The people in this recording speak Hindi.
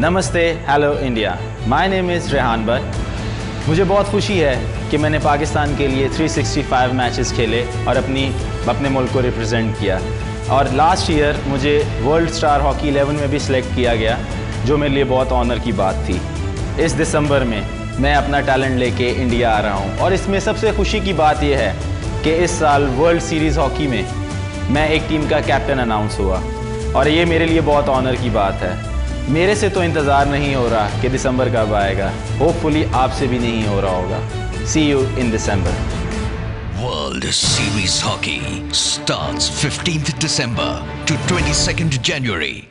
नमस्ते, hello India. My name is Rehan Bhatt. मुझे बहुत खुशी है कि मैंने पाकिस्तान के लिए 365 मैचेस खेले और अपने मुल्क को रिप्रेजेंट किया। और लास्ट ईयर मुझे वर्ल्ड स्टार हॉकी 11 में भी सिलेक्ट किया गया, जो मेरे लिए बहुत ऑनर की बात थी। इस दिसंबर में मैं अपना टैलेंट लेके इंडिया आ रहा हूँ और इसमें सबसे खुशी की बात यह है कि इस साल वर्ल्ड सीरीज़ हॉकी में मैं एक टीम का कैप्टन अनाउंस हुआ और ये मेरे लिए बहुत ऑनर की बात है। मेरे से तो इंतज़ार नहीं हो रहा कि दिसंबर कब आएगा। होपफुली आपसे भी नहीं हो रहा होगा। See you in December. World Series Hockey starts 15th December to 22nd January.